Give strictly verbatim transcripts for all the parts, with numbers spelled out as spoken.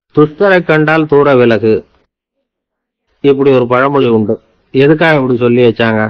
துஷ்டரை கண்டால் தூர விலகு, இப்படி ஒரு பழமொழி உண்டு. எதுக்காக இப்படி சொல்லி வச்சாங்க?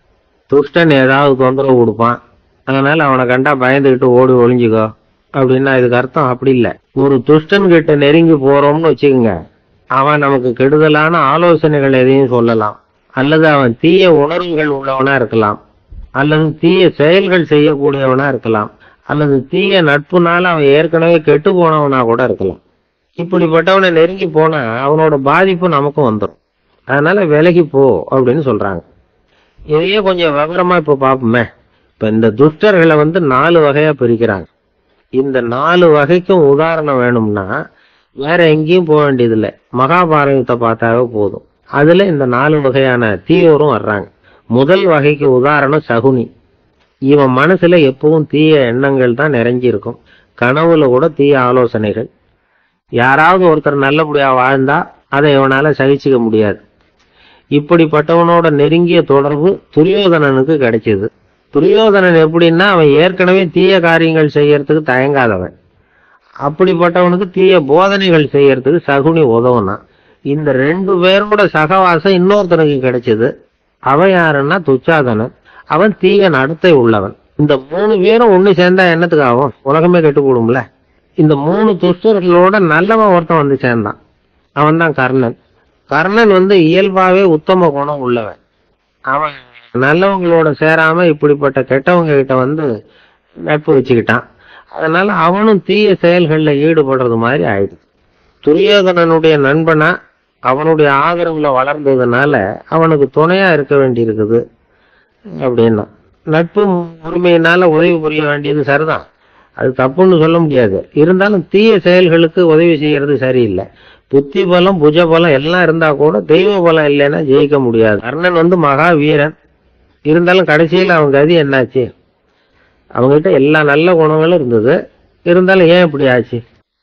துஷ்டன் ஏதாவது தொந்தரவு கொடுப்பான், அதனால அவனை கண்டா பயந்துகிட்டு ஓடி ஒளிஞ்சுக்கோ அப்படின்னா இதுக்கு அர்த்தம் அப்படி இல்லை. ஒரு துஷ்டன் கிட்ட நெருங்கி போறோம்னு வச்சுக்கோங்க, அவன் நமக்கு கெடுதலான ஆலோசனைகள் எதையும் சொல்லலாம், அல்லது அவன் தீய உணர்வுகள் உள்ளவனா இருக்கலாம், அல்லது தீய செயல்கள் செய்யக்கூடியவனா இருக்கலாம், அல்லது தீய நட்புனால அவன் ஏற்கனவே கெட்டு போனவனா கூட இருக்கலாம். இப்படிப்பட்டவனை நெருங்கி போனா அவனோட பாதிப்பு நமக்கும் வந்துடும். அதனால விலகி போ அப்படின்னு சொல்றாங்க. இதையே கொஞ்சம் விவரமா இப்ப பாப்போமே. இப்ப இந்த துஷ்டர்களை வந்து நாலு வகையா பிரிக்கிறாங்க. இந்த நாலு வகைக்கும் உதாரணம் வேணும்னா வேற எங்கேயும் போக வேண்டியதில்லை, மகாபாரதத்தை பார்த்தாவே போதும். அதுல இந்த நாலு வகையான தீயோரும் வர்றாங்க. முதல் வகைக்கு உதாரணம் சகுனி. இவன் மனசுல எப்பவும் தீய எண்ணங்கள் தான் நிறைஞ்சி இருக்கும். கனவுல கூட தீய ஆலோசனைகள். யாராவது ஒருத்தர் நல்லபடியா வாழ்ந்தா அதை இவனால சகிச்சுக்க முடியாது. இப்படிப்பட்டவனோட நெருங்கிய தொடர்பு துரியோதனனுக்கு கிடைச்சது. துரியோதனன் எப்படின்னா அவன் ஏற்கனவே தீய காரியங்கள் செய்யறதுக்கு தயங்காதவன். அப்படிப்பட்டவனுக்கு தீய போதனைகள் செய்யறதுக்கு சகுனி உதவுனான். இந்த ரெண்டு பேரோட சகவாசம் இன்னொருத்தனுக்கு கிடைச்சது. அவன் யாருன்னா துச்சாதனன். அவன் தீய நடத்தை உள்ளவன். இந்த மூணு பேரும் ஒண்ணு சேர்ந்தா என்னத்துக்கு ஆகும்? உலகமே கெட்டு போடும்ல. இந்த மூணு துஷ்டர்களோட நல்லவன் ஒருத்தன் வந்து சேர்ந்தான். அவன் தான் கர்ணன். கர்ணன் வந்து இயல்பாவே உத்தம குணம் உள்ளவன். அவன் நல்லவங்களோட சேராம இப்படிப்பட்ட கெட்டவங்க கிட்ட வந்து நட்பு வச்சுக்கிட்டான். அதனால அவனும் தீய செயல்கள்ல ஈடுபடுறது மாதிரி ஆயிடுச்சு. துரியோதனனுடைய நண்பனா அவனுடைய ஆதரவுல வளர்ந்ததுனால அவனுக்கு துணையா இருக்க வேண்டி இருக்குது அப்படின்னா. நட்பு உரிமையினால உதவி புரிய வேண்டியது சரிதான், அது தப்புன்னு சொல்ல முடியாது. இருந்தாலும் தீய செயல்களுக்கு உதவி செய்யறது சரியில்லை. புத்தி பலம் புஜ பலம் எல்லாம் இருந்தா கூட தெய்வ பலம் இல்லைன்னா ஜெயிக்க முடியாது. கர்ணன் வந்து மகா வீரன். இருந்தாலும் கடைசியில் அவன் கதி என்னாச்சு? அவங்ககிட்ட எல்லா நல்ல குணங்களும் இருந்தது, இருந்தாலும் ஏன் இப்படி ஆச்சு?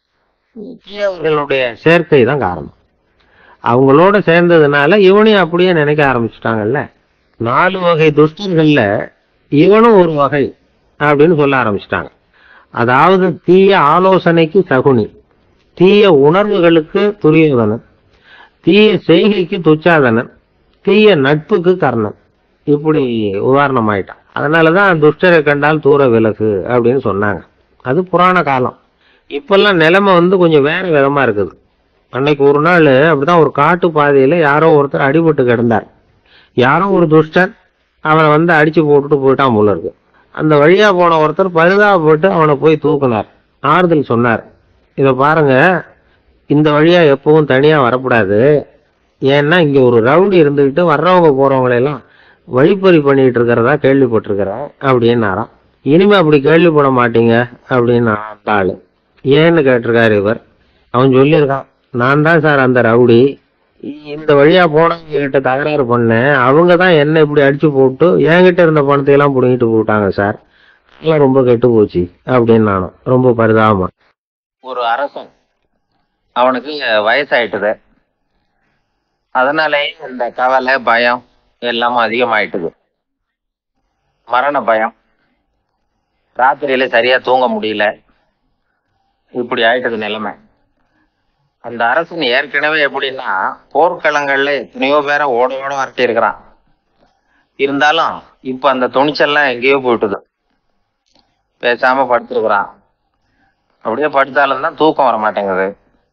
தீயவர்களுடைய சேர்க்கை தான் காரணம். அவங்களோட சேர்ந்ததுனால இவனையும் அப்படியே நினைக்க ஆரம்பிச்சுட்டாங்கல்ல. நாலு வகை துஷ்டர்கள்ல இவனும் ஒரு வகை அப்படின்னு சொல்ல ஆரம்பிச்சிட்டாங்க. அதாவது தீய ஆலோசனைக்கு சகுனி, தீய உணர்வுகளுக்கு துரியோதனன், தீய செய்கைக்கு துச்சாதனன், தீய நட்புக்கு கர்ணன். இப்படி உதாரணம் ஆயிட்டான். அதனாலதான் துஷ்டரை கண்டால் தூர விலகு அப்படின்னு சொன்னாங்க. அது புராண காலம். இப்பெல்லாம் நிலைமை வந்து கொஞ்சம் வேற விதமா இருக்குது. அன்னைக்கு ஒரு நாள் அப்படிதான் ஒரு காட்டு பாதையில யாரோ ஒருத்தர் அடிபட்டு கிடந்தார். யாரோ ஒரு துஷ்டன் அவனை வந்து அடிச்சு போட்டுட்டு போயிட்டான் போல இருக்கு. அந்த வழியா போன ஒருத்தர் பரிதாபப்பட்டு அவனை போய் தூக்குனார், ஆறுதல் சொன்னார். இத பாருங்க, இந்த வழியா எப்பவும் தனியா வரக்கூடாது. ஏன்னா இங்க ஒரு ரவுடி இருந்துகிட்டு வர்றவங்க போறவங்களெல்லாம் வழிப்பறி பண்ணிட்டு இருக்கிறதா கேள்விப்பட்டிருக்கிறேன் அப்படின்னாராம். இனிமே அப்படி கேள்விப்பட மாட்டீங்க அப்படின்னு அந்த ஆளு. ஏன்னு கேட்டிருக்காரு இவர். அவன் சொல்லியிருக்கான், நான் தான் சார் அந்த ரவுடி. இந்த வழியா போனவங்க கிட்ட தகராறு பண்ணேன், அவங்க தான் என்ன இப்படி அடிச்சு போட்டு என்கிட்ட இருந்த பணத்தை எல்லாம் புடுங்கிட்டு போட்டாங்க சார், எல்லாம் ரொம்ப கெட்டு போச்சு அப்படின்னு நானும் ரொம்ப பரிதாபமா. ஒரு அரசன், அவனுக்கு வயசாயிட்டுது. அதனாலே இந்த கவலை பயம் எல்லாமும் அதிகமாயிட்டுது. மரண பயம், ராத்திரியில சரியா தூங்க முடியல, இப்படி ஆயிட்டது நிலைமை. அந்த அரசன் ஏற்கனவே எப்படின்னா போர்க்களங்கள்ல எத்தனையோ பேரை ஓட ஓட வரட்டி இருக்கிறான். இருந்தாலும் இப்ப அந்த துணிச்சல்லாம் எங்கேயோ போயிட்டுது. பேசாம படுத்துருக்குறான். அப்படியே படுத்தாலும் தான் தூக்கம் வர மாட்டேங்குது.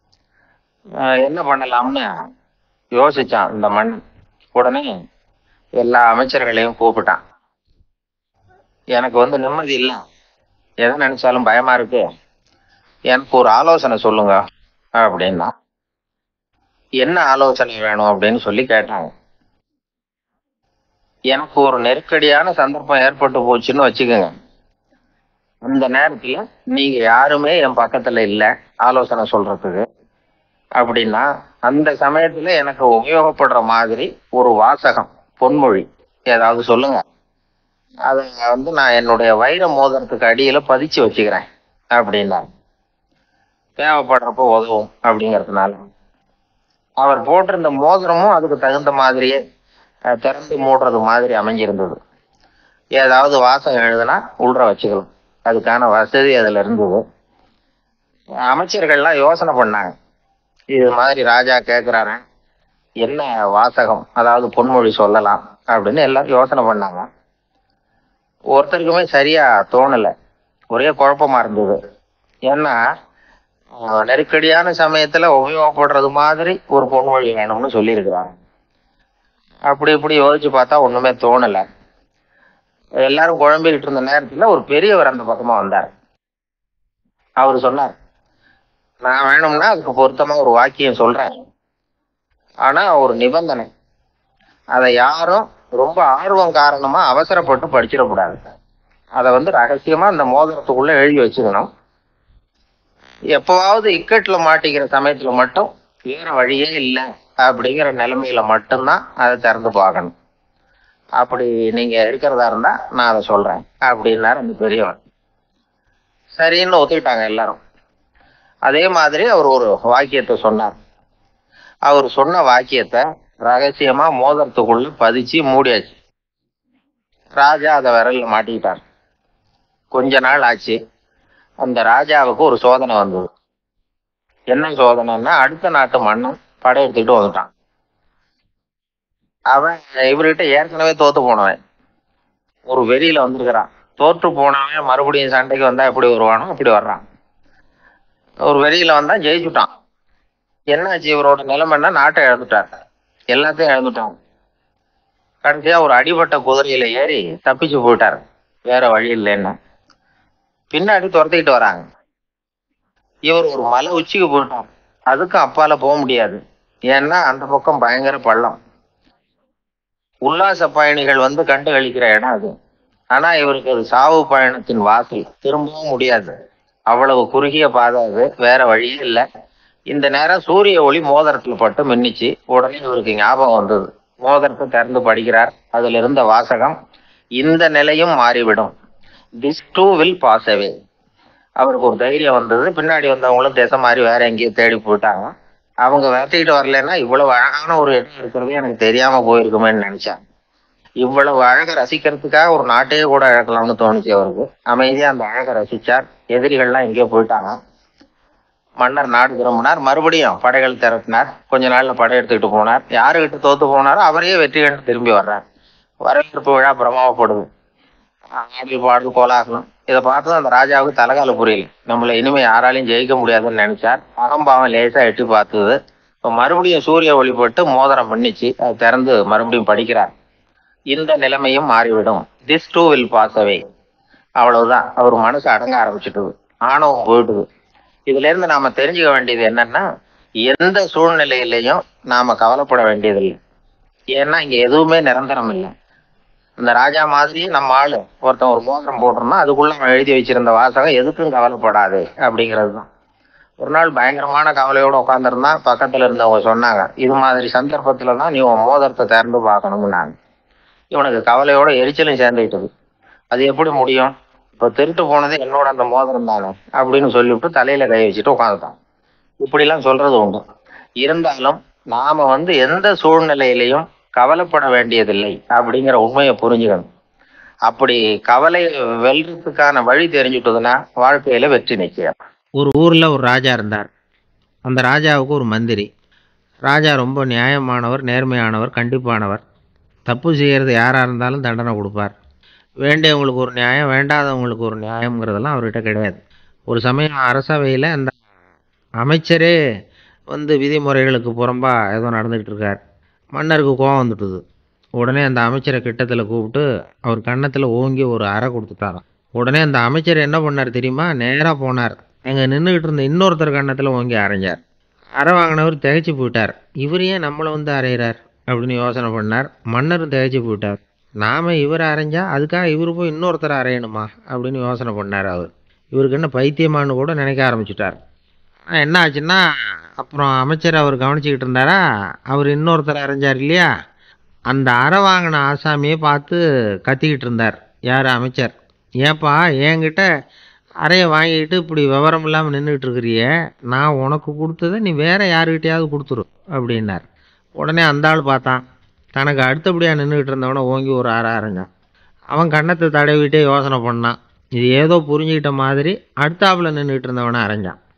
என்ன பண்ணலாம்னு யோசிச்சான் இந்த மண். உடனே எல்லா அமைச்சர்களையும் கூப்பிட்டான். எனக்கு வந்து நிம்மதி இல்லை, எதை நினைச்சாலும் பயமா இருக்கு, எனக்கு ஒரு ஆலோசனை சொல்லுங்க அப்படின்னா. என்ன ஆலோசனை வேணும் அப்படின்னு சொல்லி கேட்டாங்க. எனக்கு ஒரு நெருக்கடியான சந்தர்ப்பம் ஏற்பட்டு போச்சுன்னு வச்சுக்கோங்க. அந்த நேரத்துல நீங்க யாருமே என் பக்கத்துல இல்ல ஆலோசனை சொல்றதுக்கு அப்படின்னா, அந்த சமயத்துல எனக்கு உபயோகப்படுற மாதிரி ஒரு வாசகம், பொன்மொழி ஏதாவது சொல்லுங்க. அதை வந்து நான் என்னுடைய வைர மோதிரத்துக்கு அடியில பதிச்சு வச்சுக்கிறேன் அப்படின்னா, தேவைப்படுறப்ப உதவும் அப்படிங்கிறதுனால. அவர் போட்டிருந்த மோதிரமும் அதுக்கு தகுந்த மாதிரியே திறந்து மூடுறது மாதிரி அமைஞ்சிருந்தது. ஏதாவது வாசகம் எழுதுனா உள்ற வச்சுக்கலாம், அதுக்கான வசதி அதுல இருந்தது. அமைச்சர்கள்லாம் யோசனை பண்ணாங்க, இது மாதிரி ராஜா கேட்குறாரு, என்ன வாசகம், அதாவது பொன்மொழி சொல்லலாம் அப்படின்னு எல்லாரும் யோசனை பண்ணாங்க. ஒருத்தருக்குமே சரியா தோணல, ஒரே குழப்பமா இருந்தது. ஏன்னா ஆஹ், நெருக்கடியான சமயத்துல உபயோகப்படுறது மாதிரி ஒரு பொன்மொழி வேணும்னு சொல்லியிருக்கிறாங்க. அப்படி இப்படி யோசிச்சு பார்த்தா ஒண்ணுமே தோணல. எல்லாரும் குழம்பிக்கிட்டு இருந்த நேரத்துல ஒரு பெரியவர் அந்த பக்கமா வந்தார். அவர் சொன்னார், நான் வேணும்னா அதுக்கு பொருத்தமா ஒரு வாக்கியம் சொல்றேன், ஆனா ஒரு நிபந்தனை. அதை யாரும் ரொம்ப ஆர்வம் காரணமா அவசரப்பட்டு படிச்சிடக்கூடாது. அதை வந்து ரகசியமா அந்த மோதிரத்துக்குள்ள எழுதி வச்சுக்கணும். எப்பவாவது இக்கட்டுல மாட்டிக்கிற சமயத்துல மட்டும் வேற வழியே இல்லை அப்படிங்கிற நிலைமையில மட்டும்தான் அதை திறந்து பார்க்கணும். அப்படி நீங்க இருக்கிறதா இருந்தா நான் அதை சொல்றேன் அப்படின்னாரு அந்த பெரியவர். சரின்னு ஒத்துக்கிட்டாங்க எல்லாரும். அதே மாதிரி அவர் ஒரு வாக்கியத்தை சொன்னார். அவர் சொன்ன வாக்கியத்தை ரகசியமா மோதிரத்துக்குள்ள பதிச்சு மூடியாச்சு. ராஜா அதை விரல்ல மாட்டிக்கிட்டார். கொஞ்ச நாள் ஆச்சு. அந்த ராஜாவுக்கு ஒரு சோதனை வந்தது. என்ன சோதனைன்னா, அடுத்த நாட்டு மன்னன் படையெடுத்துக்கிட்டு வந்துட்டான். அவன் இவர்கிட்ட ஏற்கனவே தோத்து போனவன், ஒரு வெறியில வந்திருக்கிறான். தோற்று போனவன் மறுபடியும் சண்டைக்கு வந்தா எப்படி வருவானோ அப்படி வர்றான். ஒரு வெறியில வந்தா ஜெயிச்சுட்டான். என்னாச்சு இவரோட நிலைமைன்னா, நாட்டை இழந்துட்டார், எல்லாத்தையும் இழந்துட்டான். கடைசியா ஒரு அடிபட்ட குதிரையில ஏறி தப்பிச்சு போயிட்டார், வேற வழி இல்லைன்னு. பின்னாடி துரத்திக்கிட்டு வராங்க. இவர் ஒரு மலை உச்சிக்கு போயிட்டார், அதுக்கும் அப்பால போக முடியாது. ஏன்னா அந்த பக்கம் பயங்கர பள்ளம். உல்லாச பயணிகள் வந்து கண்டு கழிக்கிற இடம் அது. ஆனா இவருக்கு அது சாவு பயணத்தின் வாசல், திரும்பவும் முடியாது. அவ்வளவு குறுகிய பாதை அது, வேற வழியே இல்லை. இந்த நேரம் சூரிய ஒளி மோதிரத்துல பட்டு மின்னிச்சு. உடனே இவருக்கு ஞாபகம் வந்தது. மோதிரத்தை திறந்து படிக்கிறார். அதுல இருந்த வாசகம், இந்த நிலையும் மாறிவிடும், this too will pass away. அவருக்கு ஒரு தைரியம் வந்தது. பின்னாடி வந்தவங்களும் திசை மாதிரி வேற எங்கேயும் தேடி போயிட்டாங்க. அவங்க விரட்டிக்கிட்டு வரலன்னா இவ்வளவு அழகான ஒரு இடம் இருக்கிறதே எனக்கு தெரியாம போயிருக்குமேன்னு நினைச்சாங்க. இவ்வளவு அழகை ரசிக்கிறதுக்காக ஒரு நாட்டையே கூட இழக்கலாம்னு தோணுச்சு அவருக்கு. அமைதியா அந்த அழகை ரசிச்சார். எதிரிகள்லாம் எங்கேயோ போயிட்டாங்க. மன்னர் நாடு திரும்பினார். மறுபடியும் படைகள் திரட்டினார். கொஞ்ச நாள்ல படை எடுத்துக்கிட்டு போனார். யாருகிட்ட தோத்து போனாரோ அவரையே வெற்றி கண்டு திரும்பி வர்றார். வரவேற்பு விழா பிரமாவப்படுது. ஆடி பாடல் கோலாகலம். இதை பார்த்து அந்த ராஜாவுக்கு தலைகால புரியல. நம்மளை இனிமே யாராலையும் ஜெயிக்க முடியாதுன்னு நினைச்சார். அகம்பாவம் லேசா எட்டி பார்த்தது. இப்போ மறுபடியும் சூரிய ஒளிப்பட்டு மோதிரம் பண்ணிச்சு. அதை திறந்து மறுபடியும் படிக்கிறார். இந்த நிலைமையும் மாறிவிடும், this too will pass away. அவ்வளவுதான். அவர் மனசு அடங்க ஆரம்பிச்சுட்டுது, ஆணவம் போயிட்டுது. இதுல இருந்து நாம தெரிஞ்சுக்க வேண்டியது என்னன்னா, எந்த சூழ்நிலையிலையும் நாம கவலைப்பட வேண்டியதில்லை. ஏன்னா இங்க எதுவுமே நிரந்தரம் இல்லை. இந்த ராஜா மாதிரி நம்ம ஆளு ஒருத்தன் ஒரு மோதிரம் போட்டோம்னா அதுக்குள்ள அவன் எழுதி வச்சிருந்த வாசகம் எதுக்கும் கவலைப்படாது அப்படிங்கிறது தான். ஒரு நாள் பயங்கரமான கவலையோட உட்காந்துருந்தா பக்கத்துல இருந்தவங்க சொன்னாங்க, இது மாதிரி சந்தர்ப்பத்துல தான் நீ உன் மோதிரத்தை திறந்து பார்க்கணும்னாங்க. இவனுக்கு கவலையோட எரிச்சலும் சேர்ந்துக்கிட்டது. அது எப்படி முடியும், இப்போ திருட்டு போனது என்னோட அந்த மோதிரம் தானே அப்படின்னு சொல்லிவிட்டு தலையில கை வச்சுட்டு உட்காந்துட்டான். இப்படிலாம் சொல்றது உண்டு. இருந்தாலும் நாம வந்து எந்த சூழ்நிலையிலையும் கவலைப்பட வேண்டியதில்லை அப்படிங்கிற உண்மையை புரிஞ்சுக்கணும். அப்படி கவலை வெல்றதுக்கான வழி தெரிஞ்சுட்டதுன்னா வாழ்க்கையில வெற்றி நிச்சயம். ஒரு ஊர்ல ஒரு ராஜா இருந்தார். அந்த ராஜாவுக்கு ஒரு மந்திரி. ராஜா ரொம்ப நியாயமானவர், நேர்மையானவர், கண்டிப்பானவர். தப்பு செய்கிறது யாராக இருந்தாலும் தண்டனை கொடுப்பார். வேண்டியவங்களுக்கு ஒரு நியாயம், வேண்டாதவங்களுக்கு ஒரு நியாயங்கிறதெல்லாம் அவர்கிட்ட கிடையாது. ஒரு சமயம் அரசவையில் அந்த அமைச்சரே வந்து விதிமுறைகளுக்கு புறம்பா ஏதோ நடந்துக்கிட்டு இருக்கார். மன்னருக்கு கோபம் வந்துட்டுது. உடனே அந்த அமைச்சரை கிட்டத்தில் கூப்பிட்டு அவர் கன்னத்தில் ஓங்கி ஒரு அறை கொடுத்துட்டாராம். உடனே அந்த அமைச்சர் என்ன பண்ணார் தெரியுமா, நேராக போனார். அங்கே நின்றுக்கிட்டு இருந்த இன்னொருத்தர் கன்னத்தில் ஓங்கி அரைஞ்சார். அறை வாங்கினவர் திகைச்சு போயிட்டார். இவர் ஏன் நம்மளை வந்து அரைகிறார் அப்படின்னு யோசனை பண்ணார். மன்னரும் திகைச்சு போயிட்டார். நாம இவரை அரைஞ்சா அதுக்காக இவர் போய் இன்னொருத்தரை அரையணுமா அப்படின்னு யோசனை பண்ணார். அவர் இவருக்கு என்ன பைத்தியமானு கூட நினைக்க ஆரம்பிச்சுட்டார். என்ன ஆச்சுன்னா, அப்புறம் அமைச்சர் அவர் கவனிச்சுக்கிட்டு இருந்தாரா, அவர் இன்னொருத்தர் அரைஞ்சார் இல்லையா, அந்த அறை வாங்கின ஆசாமியை பார்த்து கத்திக்கிட்டு இருந்தார். யார், அமைச்சர். ஏப்பா என்கிட்ட அறையை வாங்கிக்கிட்டு இப்படி விவரம் இல்லாமல் நின்றுட்டு இருக்கிறிய, நான் உனக்கு கொடுத்ததை நீ வேற யாருக்கிட்டையாவது கொடுத்துரு அப்படின்னார். உடனே அந்த ஆள் பார்த்தான். தனக்கு அடுத்தபடியாக நின்றுக்கிட்டு இருந்தவனை ஓங்கி ஒரு அறை அரைஞ்சான். அவன் கன்னத்தை தடவிட்டே யோசனை பண்ணான். இது ஏதோ புரிஞ்சுக்கிட்ட மாதிரி அடுத்தாப்புல நின்றுக்கிட்டு இருந்தவனை அரைஞ்சான்.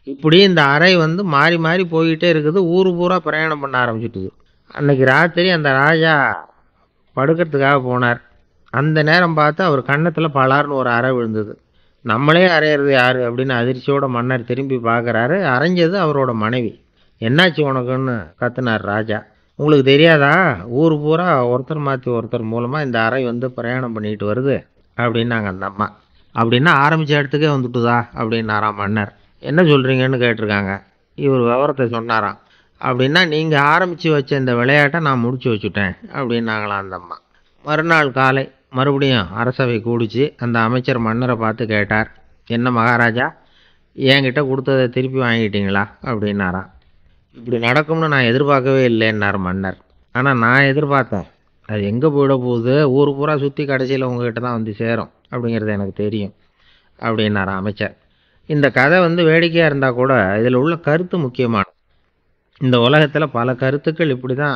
இப்படி இந்த அறை வந்து மாறி மாறி போய்கிட்டே இருக்குது. ஊர் பூரா பிரயாணம் பண்ண ஆரம்பிச்சுட்டுது. அன்னைக்கு ராத்திரி அந்த ராஜா படுக்கிறதுக்காக போனார். அந்த நேரம் பார்த்து அவர் கன்னத்தில் பலார்னு ஒரு அறை விழுந்தது. நம்மளே அறையிறது யாரு அப்படின்னு அதிர்ச்சியோட மன்னர் திரும்பி பார்க்குறாரு. அரைஞ்சது அவரோட மனைவி. என்னாச்சு உனக்குன்னு கத்துனார் ராஜா. உங்களுக்கு தெரியாதா, ஊர் பூரா ஒருத்தர் மாற்றி ஒருத்தர் மூலமாக இந்த அறை வந்து பிரயாணம் பண்ணிட்டு வருது அப்படின்னாங்க அந்த அம்மா. அப்படின்னா ஆரம்பித்த இடத்துக்கே வந்துட்டுதா அப்படின்னாராம் மன்னர். என்ன சொல்கிறீங்கன்னு கேட்டிருக்காங்க. இவர் விவரத்தை சொன்னாராம். அப்படின்னா நீங்கள் ஆரம்பித்து வச்ச இந்த விளையாட்டை நான் முடிச்சு வச்சுட்டேன் அப்படின்னாங்களாம் அந்த அம்மா. மறுநாள் காலை மறுபடியும் அரசவை கூடிச்சு. அந்த அமைச்சர் மன்னரை பார்த்து கேட்டார், என்ன மகாராஜா, என்கிட்ட கொடுத்ததை திருப்பி வாங்கிட்டீங்களா அப்படின்னாராம். இப்படி நடக்கும்னு நான் எதிர்பார்க்கவே இல்லைன்னார் மன்னர். ஆனால் நான் எதிர்பார்த்தேன். அது எங்கே போயிட போகுது, ஊர் பூரா சுற்றி கடைசியில் உங்ககிட்ட தான் வந்து சேரும் அப்படிங்கிறது எனக்கு தெரியும் அப்படின்னார் அமைச்சர். இந்த கதை வந்து வேடிக்கையாக இருந்தால் கூட இதில் உள்ள கருத்து முக்கியமானது. இந்த உலகத்தில் பல கருத்துக்கள் இப்படி தான்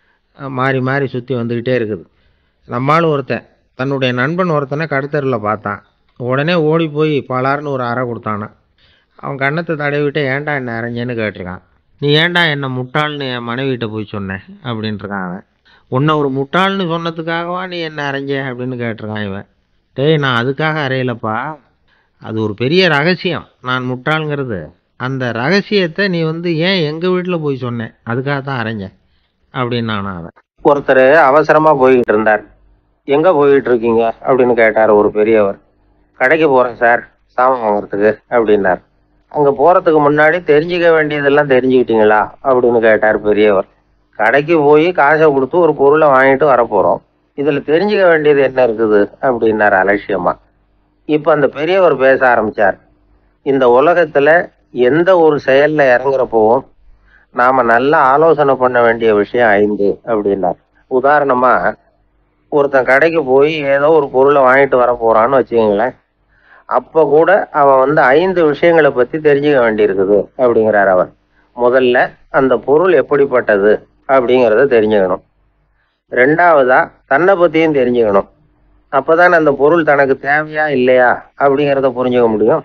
மாறி மாறி சுற்றி வந்துக்கிட்டே இருக்குது. நம்மளும் ஒருத்தன் தன்னுடைய நண்பன் ஒருத்தனை கடத்தரில் பார்த்தான். உடனே ஓடி போய் பலார்னு ஒரு அறை கொடுத்தானான். அவன் கன்னத்தை தடவிட்டு ஏன்டா என்ன அரைஞ்சேன்னு கேட்டிருக்கான். நீ ஏன்டா என்னை முட்டாள்னு என் மனைவிட்ட போய் சொன்னேன் அப்படின்ட்டுருக்கான் அவன். உன்னை ஒரு முட்டாள்னு சொன்னதுக்காகவா நீ என்ன அரைஞ்ச அப்படின்னு கேட்டிருக்கான் இவன். டேய், நான் அதுக்காக அறையலப்பா, அது ஒரு பெரிய ரகசியம். நான் முட்டாளுங்கிறது அந்த ரகசியத்தை நீ வந்து ஏன் எங்கள் வீட்டில் போய் சொன்னேன், அதுக்காக தான் அரைஞ்சேன் அப்படின்னு நானும் அவன். ஒருத்தர் அவசரமாக போய்கிட்டு இருந்தார். எங்கே போய்கிட்டு இருக்கீங்க அப்படின்னு கேட்டார் ஒரு பெரியவர். கடைக்கு போகிறேன் சார், சாமான் வாங்குறதுக்கு அப்படின்னார். அங்கே போகிறதுக்கு முன்னாடி தெரிஞ்சுக்க வேண்டியதெல்லாம் தெரிஞ்சுக்கிட்டீங்களா அப்படின்னு கேட்டார் பெரியவர். கடைக்கு போய் காசை கொடுத்து ஒரு பொருளை வாங்கிட்டு வரப்போகிறோம், இதில் தெரிஞ்சுக்க வேண்டியது என்ன இருக்குது அப்படின்னார் அலட்சியமாக. இப்போ அந்த பெரியவர் பேச ஆரம்பித்தார். இந்த உலகத்தில் எந்த ஒரு செயலில் இறங்குறப்போவும் நாம் நல்லா ஆலோசனை பண்ண வேண்டிய விஷயம் ஐந்து அப்படின்னார். உதாரணமாக, ஒருத்தன் கடைக்கு போய் ஏதோ ஒரு பொருளை வாங்கிட்டு வர போகிறான்னு வச்சுக்கோங்களேன். அப்போ கூட அவன் வந்து ஐந்து விஷயங்களை பற்றி தெரிஞ்சுக்க வேண்டியிருக்குது அப்படிங்கிறார் அவர். முதல்ல அந்த பொருள் எப்படிப்பட்டது அப்படிங்கிறத தெரிஞ்சுக்கணும். ரெண்டாவதா தன்னை பற்றியும் தெரிஞ்சுக்கணும். அப்போ தான் அந்த பொருள் தனக்கு தேவையா இல்லையா அப்படிங்கிறத புரிஞ்சுக்க முடியும்.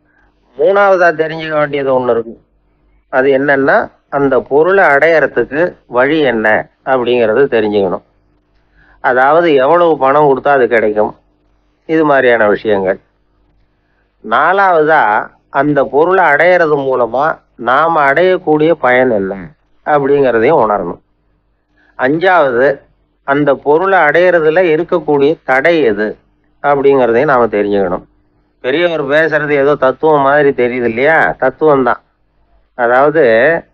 மூணாவதா தெரிஞ்சுக்க வேண்டியது ஒன்று இருக்கு. அது என்னன்னா, அந்த பொருளை அடையறதுக்கு வழி என்ன அப்படிங்கிறது தெரிஞ்சுக்கணும். அதாவது எவ்வளவு பணம் கொடுத்தா அது கிடைக்கும், இது மாதிரியான விஷயங்கள். நாலாவதா அந்த பொருளை அடையிறது மூலமா நாம் அடையக்கூடிய பயன் என்ன அப்படிங்கிறதையும் உணரணும். அஞ்சாவது, அந்த பொருளை அடையிறதுல இருக்கக்கூடிய தடை எது அப்படிங்கிறதையும் நாம் தெரிஞ்சுக்கணும். பெரியவர் பேசுறது ஏதோ தத்துவம் மாதிரி தெரியுது இல்லையா, தத்துவம் தான். அதாவது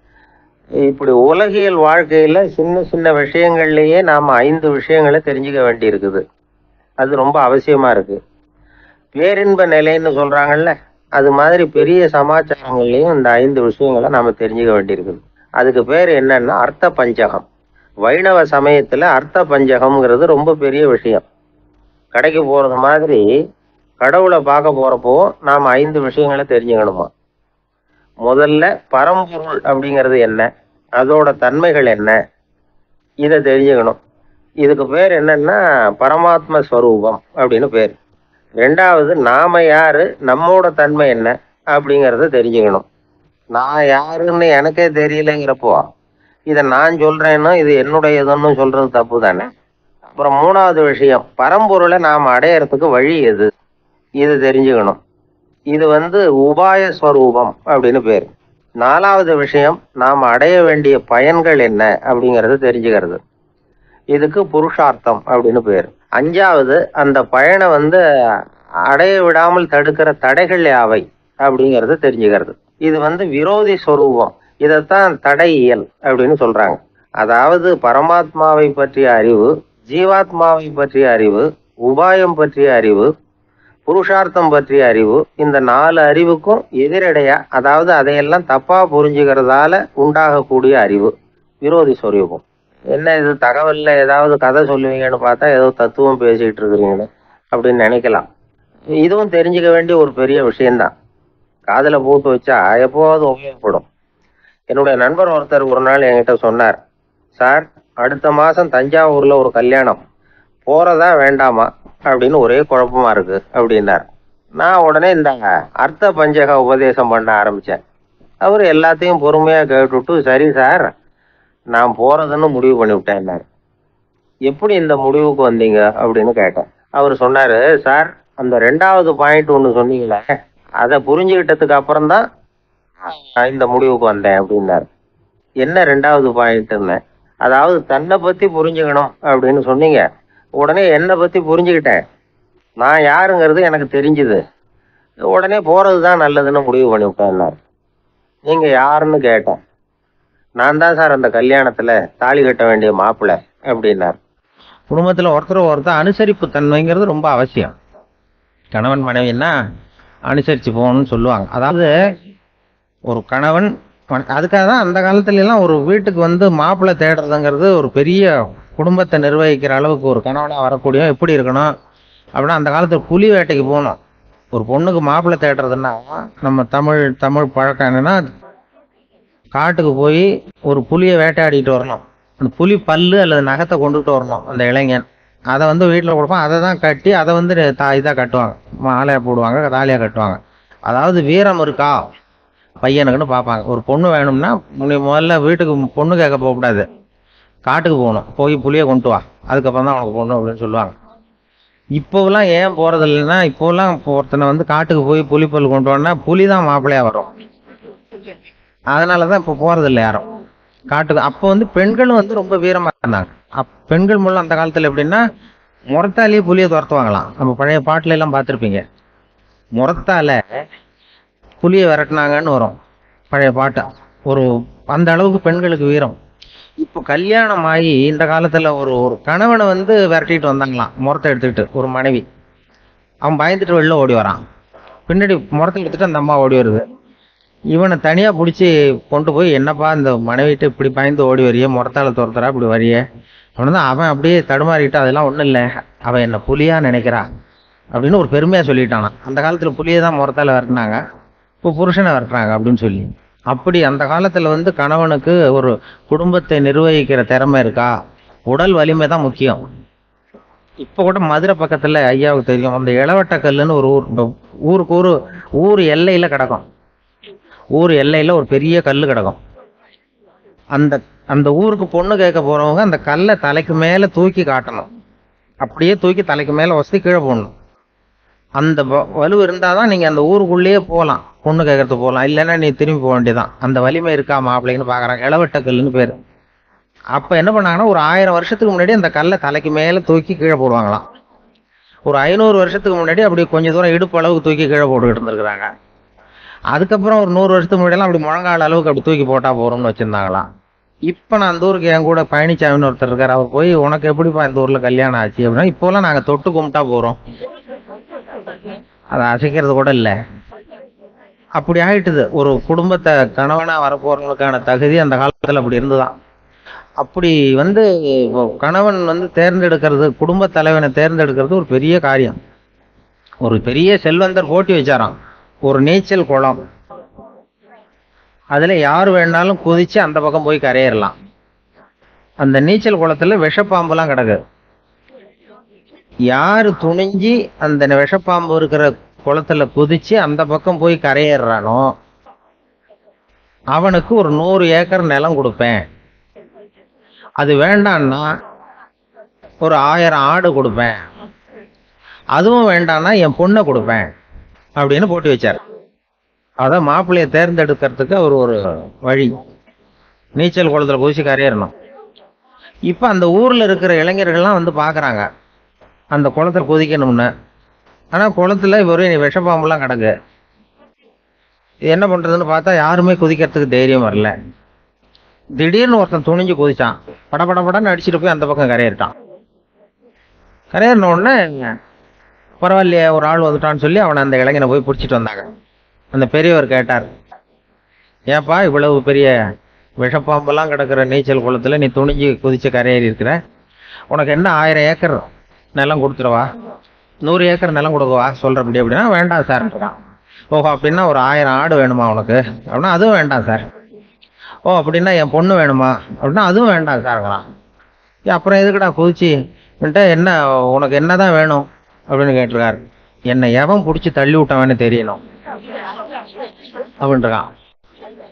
இப்படி உலகியல் வாழ்க்கையில சின்ன சின்ன விஷயங்கள்லயே நாம் ஐந்து விஷயங்களை தெரிஞ்சுக்க வேண்டி இருக்குது. அது ரொம்ப அவசியமா இருக்கு. பேரின்ப நிலைன்னு சொல்றாங்கல்ல, அது மாதிரி பெரிய சமாச்சாரங்கள்லையும் இந்த ஐந்து விஷயங்களை நாம தெரிஞ்சுக்க வேண்டியிருக்குது. அதுக்கு பேர் என்னன்னா அர்த்த பஞ்சகம். வைணவ சமயத்துல அர்த்த பஞ்சகம்ங்கிறது ரொம்ப பெரிய விஷயம். கடைக்கு போறது மாதிரி கடவுளை பார்க்க போறப்போ நாம் ஐந்து விஷயங்களை தெரிஞ்சுக்கணுமா. முதல்ல பரம்பொருள் அப்படிங்கிறது என்ன, அதோட தன்மைகள் என்ன, இதை தெரிஞ்சுக்கணும். இதுக்கு பேர் என்னன்னா பரமாத்ம ஸ்வரூபம் அப்படின்னு பேர். ரெண்டாவது, நாம யாரு, நம்மோட தன்மை என்ன அப்படிங்கிறத தெரிஞ்சுக்கணும். நான் யாருன்னு எனக்கே தெரியலைங்கிறப்போ இதை நான் சொல்றேன்னா இது என்னுடையதுன்னு சொல்றது தப்பு தானே. அப்புறம் மூணாவது விஷயம், பரம்பொருளை நாம் அடையறதுக்கு வழி எது, இது தெரிஞ்சுக்கணும். இது வந்து உபாய ஸ்வரூபம் அப்படின்னு பேர். நாலாவது விஷயம், நாம் அடைய வேண்டிய பயன்கள் என்ன அப்படிங்கிறது தெரிஞ்சுக்கிறது. இதுக்கு புருஷார்த்தம் அப்படின்னு பேர். அஞ்சாவது, அந்த பயனை வந்து அடைய விடாமல் தடுக்கிற தடைகள் யாவை அப்படிங்கிறது தெரிஞ்சுக்கிறது. இது வந்து விரோதி ஸ்வரூபம். இதைத்தான் தடையியல் அப்படின்னு சொல்றாங்க. அதாவது பரமாத்மாவை பற்றிய அறிவு, ஜீவாத்மாவை பற்றிய அறிவு, உபாயம் பற்றிய அறிவு, புருஷார்த்தம் பற்றிய அறிவு, இந்த நாலு அறிவுக்கும் எதிரடையா, அதாவது அதையெல்லாம் தப்பா புரிஞ்சுக்கிறதால உண்டாகக்கூடிய அறிவு விரோதி ஸ்வரூபம். என்ன இது தகவல்ல ஏதாவது கதை சொல்லுவீங்கன்னு பார்த்தா ஏதோ தத்துவம் பேசிட்டு இருக்கிறீங்கன்னு அப்படின்னு நினைக்கலாம். இதுவும் தெரிஞ்சுக்க வேண்டிய ஒரு பெரிய விஷயம்தான். காதுல போட்டு வச்சா எப்போவாவது உபயோகப்படும். என்னுடைய நண்பர் ஒருத்தர் ஒரு நாள் என்கிட்ட சொன்னார், சார் அடுத்த மாசம் தஞ்சாவூர்ல ஒரு கல்யாணம், போறதா வேண்டாமா அப்படின்னு ஒரே குழப்பமா இருக்கு அப்படின்னார். நான் உடனே இந்த அர்த்த பஞ்சக உபதேசம் பண்ண ஆரம்பிச்சேன். அவர் எல்லாத்தையும் பொறுமையா கேட்டுவிட்டு, சரி சார் நான் போறதுன்னு முடிவு பண்ணி விட்டேன். எப்படி இந்த முடிவுக்கு வந்தீங்க அப்படின்னு கேட்டேன். அவர் சொன்னாரு, சார் அந்த ரெண்டாவது பாயிண்ட் ஒன்று சொன்னீங்களே, அதை புரிஞ்சுக்கிட்டதுக்கு அப்புறம் தான் இந்த முடிவுக்கு வந்தேன் அப்படின்னாரு. என்ன ரெண்டாவது பாயிண்ட்னு? அதாவது தன்னை பத்தி புரிஞ்சுக்கணும் அப்படின்னு சொன்னீங்க. உடனே என்னை பத்தி புரிஞ்சுக்கிட்டேன், நான் யாருங்கிறது எனக்கு தெரிஞ்சுது, உடனே போறது தான் நல்லதுன்னு முடிவு பண்ணி விட்டேன்னாரு. நீங்க யாருன்னு கேட்டேன். நான் தான் சார் அந்த கல்யாணத்துல தாலி கட்ட வேண்டிய மாப்பிள்ளை அப்படின்னார். குடும்பத்துல ஒருத்தர் ஒருத்தர் அனுசரிப்பு தன்மைங்கிறது ரொம்ப அவசியம். கணவன் மனைவின்னா அனுசரிச்சு போகணும்னு சொல்லுவாங்க. அதாவது ஒரு கணவன், அதுக்காக தான் அந்த காலத்துல எல்லாம் ஒரு வீட்டுக்கு வந்து மாப்பிள்ளை தேடுறதுங்கிறது ஒரு பெரிய குடும்பத்தை நிர்வகிக்கிற அளவுக்கு ஒரு கணவனா வரக்கூடிய எப்படி இருக்கணும் அப்படின்னா, அந்த காலத்துல புலி வேட்டைக்கு போகணும். ஒரு பொண்ணுக்கு மாப்பிள்ளை தேடுறதுன்னா நம்ம தமிழ் தமிழ் பழக்கம் என்னன்னா, காட்டுக்கு போய் ஒரு புலியை வேட்டையாடிட்டு வரணும். அந்த புலி பல்லு அல்லது நகத்தை கொண்டுட்டு வரணும் அந்த இளைஞன். அதை வந்து வீட்டில் கொடுப்பான். அதை தான் கட்டி அதை வந்து தா இதாக கட்டுவாங்க, மாலையாக போடுவாங்க, தாலியாக கட்டுவாங்க. அதாவது வீரம் இருக்கா பையனுக்குன்னு பார்ப்பாங்க. ஒரு பொண்ணு வேணும்னா முதல்ல வீட்டுக்கு பொண்ணு கேட்க போகக்கூடாது, காட்டுக்கு போகணும். போய் புளியை கொண்டு வா, அதுக்கப்புறம் தான் அவனுக்கு பொண்ணு அப்படின்னு சொல்லுவாங்க. இப்போலாம் ஏன் போகிறது இல்லைன்னா, இப்போலாம் ஒருத்தனை வந்து காட்டுக்கு போய் புலிப்பல் கொண்டு வரனா புலி தான் மாப்பிள்ளையாக வரும். அதனால தான் இப்போ போகிறதில்ல யாரும் காட்டுக்கு. அப்போ வந்து பெண்களும் வந்து ரொம்ப வீரமாக இருந்தாங்க. அப் பெண்கள் மூலம் அந்த காலத்தில் எப்படின்னா, முறத்தாலேயே புலியை துரத்துவாங்களாம். நம்ம பழைய பாட்டுல எல்லாம் பார்த்துருப்பீங்க, முறத்தால புலியை விரட்டினாங்கன்னு வரும் பழைய பாட்டு. ஒரு அந்த அளவுக்கு பெண்களுக்கு வீரம். இப்போ கல்யாணம் ஆகி இந்த காலத்தில் ஒரு ஒரு கணவனை வந்து விரட்டிட்டு வந்தாங்களாம் முறத்தை எடுத்துக்கிட்டு. ஒரு மனைவி அவன் பயந்துட்டு வெளில ஓடி வரான், பின்னாடி முறத்தை எடுத்துட்டு அந்த அம்மா ஓடி வருது. இவனை தனியாக பிடிச்சி கொண்டு போய், என்னப்பா இந்த மனைவிட்டு இப்படி பயந்து ஓடி வரையே, முறத்தால துரத்துறா இப்படி வரையே அவனு தான். அவன் அப்படியே தடுமாறிட்டு, அதெல்லாம் ஒன்றும் இல்லை, அவன் என்ன புலியா நினைக்கிறா அப்படின்னு ஒரு பெருமையாக சொல்லிட்டானான். அந்த காலத்தில் புலியை தான் முறத்தால விரட்டினாங்க, இப்போ புருஷனை விரட்டுறாங்க அப்படின்னு சொல்லி. அப்படி அந்த காலத்தில் வந்து கணவனுக்கு ஒரு குடும்பத்தை நிர்வகிக்கிற திறமை இருக்கா, உடல் வலிமை தான் முக்கியம். இப்போ கூட மதுரை பக்கத்தில் ஐயாவுக்கு தெரியும், அந்த இளவட்டக்கல்லுன்னு ஒரு ஊர், ஊருக்கு ஊர் ஊர் எல்லையில் கிடக்கும். ஊர் எல்லையில் ஒரு பெரிய கல் கிடக்கும். அந்த அந்த ஊருக்கு பொண்ணு கேட்க போகிறவங்க அந்த கல்லை தலைக்கு மேலே தூக்கி காட்டணும். அப்படியே தூக்கி தலைக்கு மேலே வசதி கீழே போடணும். அந்த வலு இருந்தால் தான் நீங்கள் அந்த ஊருக்குள்ளேயே போகலாம், பொண்ணு கேட்கறதுக்கு போகலாம். இல்லைன்னா நீ திரும்பி போக வேண்டியதான். அந்த வலிமை இருக்கா மாப்பிள்ளைன்னு பார்க்குறாங்க. இளவட்டக்கல்லுன்னு பேர். அப்போ என்ன பண்ணாங்கன்னா, ஒரு ஆயிரம் வருஷத்துக்கு முன்னாடி அந்த கல்லை தலைக்கு மேலே தூக்கி கீழே போடுவாங்களாம். ஒரு ஐநூறு வருஷத்துக்கு முன்னாடி அப்படி கொஞ்சம் தூரம் இடுப்பு அளவுக்கு தூக்கி கீழே போட்டுக்கிட்டு இருந்திருக்கிறாங்க. அதுக்கப்புறம் ஒரு நூறு வருஷத்துக்கு முன்னாடியெல்லாம் அப்படி முழங்கால அளவுக்கு அப்படி தூக்கி போட்டால் போகிறோம்னு வச்சுருந்தாங்களாம். இப்போ நான் அந்த ஊருக்கு என் கூட பழனிசாமின்னு ஒருத்தர் இருக்கார். அவர் போய், உனக்கு எப்படிப்பா இந்த ஊரில் கல்யாணம் ஆச்சு அப்படின்னா, இப்போலாம் நாங்கள் தொட்டு கும்பிட்டா போகிறோம், அதை அசைக்கிறது கூட இல்லை. அப்படி ஆகிட்டுது. ஒரு குடும்பத்தை கணவனாக வரப்போகிறவங்களுக்கான தகுதி அந்த காலத்தில் அப்படி இருந்துதான். அப்படி வந்து கணவன் வந்து தேர்ந்தெடுக்கிறது, குடும்ப தலைவனை தேர்ந்தெடுக்கிறது ஒரு பெரிய காரியம். ஒரு பெரிய செல்வந்தர் போட்டி வச்சாராம், ஒரு நீச்சல் குளம், அதில் யார் வேணாலும் குதிச்சு அந்த பக்கம் போய் கரையேறலாம். அந்த நீச்சல் குளத்துல விஷப்பாம்புலாம் கிடக்கு. யாரு துணிஞ்சி அந்த விஷப்பாம்பு இருக்கிற குளத்துல குதிச்சு அந்த பக்கம் போய் கரையேறானோ அவனுக்கு ஒரு நூறு ஏக்கர் நிலம் கொடுப்பேன், அது வேண்டான்னா ஒரு ஆயிரம் ஆடு கொடுப்பேன், அதுவும் வேண்டான்னா என் பொண்ணை கொடுப்பேன் அப்படின்னு போட்டி வச்சார். அதான் மாப்பிள்ளையை தேர்ந்தெடுக்கிறதுக்கு அவர் ஒரு வழி, நீச்சல் குளத்துல குதிச்சு கரையேறணும். இப்போ அந்த ஊரில் இருக்கிற இளைஞர்கள்லாம் வந்து பார்க்குறாங்க அந்த குளத்துல குதிக்கணும்னு. ஆனால் குளத்துல ஒரே விஷப்பாம்புலாம் கிடக்கு. என்ன பண்ணுறதுன்னு பார்த்தா யாருமே குதிக்கிறதுக்கு தைரியம் வரல. திடீர்னு ஒருத்தன் துணிஞ்சு குதிச்சான், பட பட படன்னு அடிச்சுட்டு போய் அந்த பக்கம் கரையேறிட்டான். கரையேறின உடனே பரவாயில்லையே ஒரு ஆள் வந்துட்டான்னு சொல்லி அவனை அந்த இளைஞனை போய் பிடிச்சிட்டு வந்தாங்க. அந்த பெரியவர் கேட்டார், ஏப்பா இவ்வளவு பெரிய விஷப்பாம்பெல்லாம் கிடக்கிற நீச்சல் குளத்துல நீ துணிஞ்சு குதிச்சு கரையேறி இருக்கிற, உனக்கு என்ன ஆயிரம் ஏக்கர் நிலம் கொடுத்துருவா, நூறு ஏக்கர் நிலம் கொடுக்கவா சொல்ற அப்படி அப்படின்னா, வேண்டாம் சார். ஓஹோ அப்படின்னா ஒரு ஆயிரம் ஆடு வேணுமா உனக்கு அப்படின்னா, அதுவும் வேண்டாம் சார். ஓ அப்படின்னா என் பொண்ணு வேணுமா அப்படின்னா, அதுவும் வேண்டாம் சார்ங்கிறான். அப்புறம் எதுக்குடா குதிச்சு என்ன, உனக்கு என்னதான் வேணும் அப்படின்னு கேட்டிருக்காரு. என்னை எவன் பிடிச்சி தள்ளி விட்டவன்னு தெரியணும் அப்படின்றான்.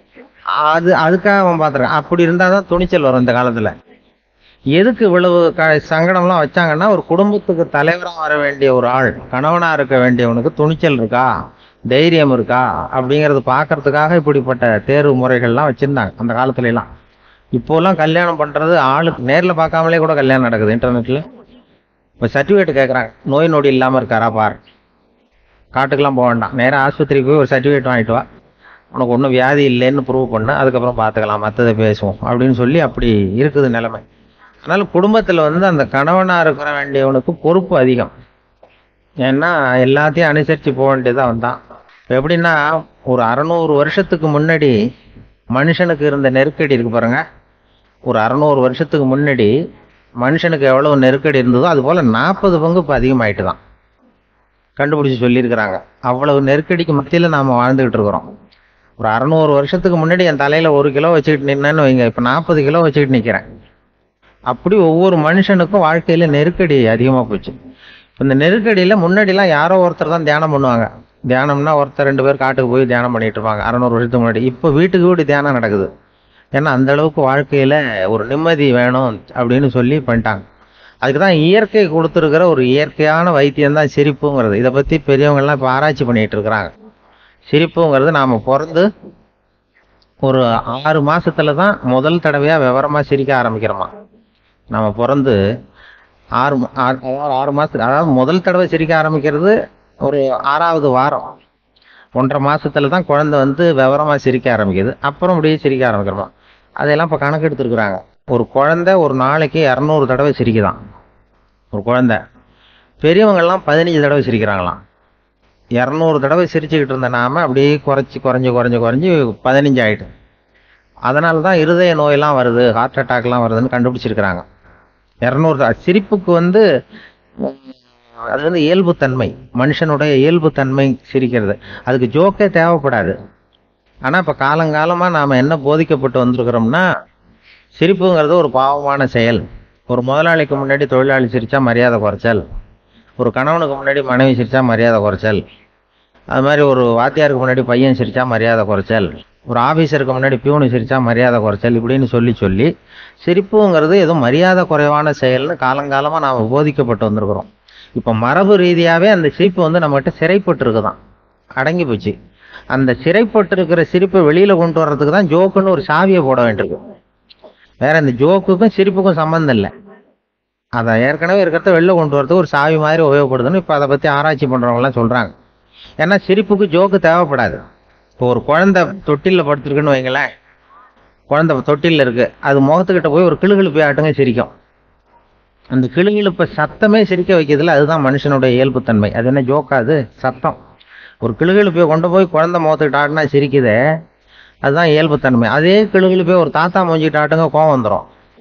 அது அதுக்காக அவன் பார்த்துருக்கான். அப்படி இருந்தால் தான் துணிச்சல் வரும் இந்த காலத்தில். எதுக்கு இவ்வளவு க சங்கடம்லாம் வச்சாங்கன்னா, ஒரு குடும்பத்துக்கு தலைவராக வர வேண்டிய ஒரு ஆள், கணவனாக இருக்க வேண்டியவனுக்கு துணிச்சல் இருக்கா, தைரியம் இருக்கா அப்படிங்கிறது பார்க்கறதுக்காக இப்படிப்பட்ட தேர்வு முறைகள்லாம் வச்சுருந்தாங்க அந்த காலத்துலலாம். இப்போலாம் கல்யாணம் பண்ணுறது ஆளுக்கு நேரில் பார்க்காமலே கூட கல்யாணம் நடக்குது இன்டர்நெட்டில். இப்போ சர்டிஃபிகேட் கேட்குறாங்க, நோய் நொடி இல்லாமல் இருக்காரா பார். காட்டுக்கெல்லாம் போக வேண்டாம், நேராக ஆஸ்பத்திரிக்கு போய் ஒரு சர்டிஃபிகேட் வாங்கிட்டு வா, உனக்கு ஒன்றும் வியாதி இல்லைன்னு ப்ரூவ் பண்ண, அதுக்கப்புறம் பார்த்துக்கலாம், மற்றதை பேசுவோம் அப்படின்னு சொல்லி அப்படி இருக்குது நிலைமை. அதனால குடும்பத்தில் வந்து அந்த கணவனாக இருக்கிற வேண்டியவனுக்கு பொறுப்பு அதிகம். ஏன்னா எல்லாத்தையும் அனுசரித்து போக வேண்டியதாக வந்தான். இப்போ எப்படின்னா, ஒரு அறநூறு வருஷத்துக்கு முன்னாடி மனுஷனுக்கு இருந்த நெருக்கடி இருக்கு பாருங்க. ஒரு அறநூறு வருஷத்துக்கு முன்னாடி மனுஷனுக்கு எவ்வளவு நெருக்கடி இருந்ததோ அது போல் நாற்பது பங்கு இப்போ அதிகமாயிட்டு தான் கண்டுபிடிச்சி சொல்லியிருக்கிறாங்க. அவ்வளவு நெருக்கடிக்கு மத்தியில் நாம் வாழ்ந்துக்கிட்டு இருக்கிறோம். ஒரு அறநூறு வருஷத்துக்கு முன்னாடி என் தலையில் ஒரு கிலோ வச்சுக்கிட்டு நின்னேன்னு வைங்க, இப்போ நாற்பது கிலோ வச்சுக்கிட்டு நிற்கிறேன். அப்படி ஒவ்வொரு மனுஷனுக்கும் வாழ்க்கையில் நெருக்கடி அதிகமாக போச்சு. இந்த நெருக்கடியில் முன்னாடிலாம் யாரோ ஒருத்தர் தான் தியானம் பண்ணுவாங்க. தியானம்னா ஒருத்தர் ரெண்டு பேர் காட்டுக்கு போய் தியானம் பண்ணிட்டு இருப்பாங்க அறநூறு வருஷத்துக்கு முன்னாடி. இப்போ வீட்டுக்கு வீடு தியானம் நடக்குது. ஏன்னா அந்த அளவுக்கு வாழ்க்கையில் ஒரு நிம்மதி வேணும் அப்படின்னு சொல்லி பண்ணிட்டாங்க. அதுக்கு தான் இயற்கை கொடுத்துருக்கிற ஒரு இயற்கையான வைத்தியம் தான் சிரிப்புங்கிறது. இதை பற்றி பெரியவங்கள்லாம் இப்போ ஆராய்ச்சி பண்ணிகிட்டு இருக்கிறாங்க. சிரிப்புங்கிறது நாம் பிறந்து ஒரு ஆறு மாசத்துல தான் முதல் தடவையாக விவரமாக சிரிக்க ஆரம்பிக்கிறோமா. நம்ம பிறந்து ஆறு அதாவது ஆறு மாதத்துக்கு, அதாவது முதல் தடவை சிரிக்க ஆரம்பிக்கிறது ஒரு ஆறாவது வாரம், ஒன்றரை மாசத்துல தான் குழந்தை வந்து விவரமாக சிரிக்க ஆரம்பிக்குது. அப்புறம் அப்படியே சிரிக்க ஆரம்பிக்கிறோமா. அதெல்லாம் இப்போ கணக்கு எடுத்துருக்குறாங்க. ஒரு குழந்தை ஒரு நாளைக்கு இரநூறு தடவை சிரிக்குதான் ஒரு குழந்தை. பெரியவங்கள்லாம் பதினஞ்சு தடவை சிரிக்கிறாங்களாம். இரநூறு தடவை சிரிச்சுக்கிட்டு இருந்த நாம அப்படியே குறைச்சி குறைஞ்சி குறைஞ்சி குறைஞ்சி பதினஞ்சு ஆயிட்டு. அதனால தான் இருதய நோயெல்லாம் வருது, ஹார்ட் அட்டாக்லாம் வருதுன்னு கண்டுபிடிச்சிருக்கிறாங்க. இரநூறு சிரிப்புக்கு வந்து அது வந்து இயல்புத்தன்மை, மனுஷனுடைய இயல்புத்தன்மை சிரிக்கிறது. அதுக்கு ஜோக்கே தேவைப்படாது. ஆனால் இப்போ காலங்காலமாக நாம் என்ன போதிக்கப்பட்டு வந்திருக்கிறோம்னா, சிரிப்புங்கிறது ஒரு பாவமான செயல். ஒரு முதலாளிக்கு முன்னாடி தொழிலாளி சிரித்தா மரியாதை குறைச்சல், ஒரு கணவனுக்கு முன்னாடி மனைவி சிரித்தா மரியாதை குறைச்சல், அது மாதிரி ஒரு வாத்தியாருக்கு முன்னாடி பையன் சிரித்தா மரியாதை குறைச்சல், ஒரு ஆஃபீஸருக்கு முன்னாடி பியூனு சிரித்தா மரியாதை குறைச்சல், இப்படின்னு சொல்லி சொல்லி சிரிப்புங்கிறது எதுவும் மரியாதை குறைவான செயல்னு காலங்காலமாக நாம் போதிக்கப்பட்டு வந்திருக்கிறோம். இப்போ மரபு ரீதியாகவே அந்த சிரிப்பு வந்து நம்மகிட்ட சிறைப்பட்டு இருக்குதான், அடங்கி போச்சு. அந்த சிறைப்பட்டு இருக்கிற சிரிப்பை வெளியில் கொண்டு வர்றதுக்கு தான் ஜோக்குன்னு ஒரு சாவியை போட வேண்டியிருக்கு. வேற இந்த ஜோக்குக்கும் சிரிப்புக்கும் சம்மந்தம் இல்லை. அதை ஏற்கனவே இருக்கிறத வெளில கொண்டு வரதுக்கு ஒரு சாவி மாதிரி உபயோகப்படுதுன்னு இப்போ அதை பற்றி ஆராய்ச்சி பண்ணுறவங்களாம் சொல்கிறாங்க. ஏன்னா சிரிப்புக்கு ஜோக்கு தேவைப்படாது. இப்போ ஒரு குழந்தை தொட்டிலில் படுத்துருக்குன்னு வைங்களேன், குழந்தை தொட்டிலில் இருக்குது, அது முகத்துக்கிட்ட போய் ஒரு கிளுகிழுப்பை ஆட்டுங்க சிரிக்கும். அந்த கிளுகிழுப்பை சத்தமே சிரிக்க வைக்கிறதுல அதுதான் மனுஷனுடைய இயல்புத்தன்மை. அது என்ன ஜோக்காது, சத்தம். ஒரு கிளுகிழுப்பையை கொண்டு போய் குழந்தை முகத்துக்கிட்ட ஆட்டினா சிரிக்குதே, அதுதான் இயல்புத்தன்மை. அதே கிளுகிழுப்பையை ஒரு தாத்தா மூஞ்சிக்கிட்ட ஆட்டுங்க, கோவம் வந்துடும்,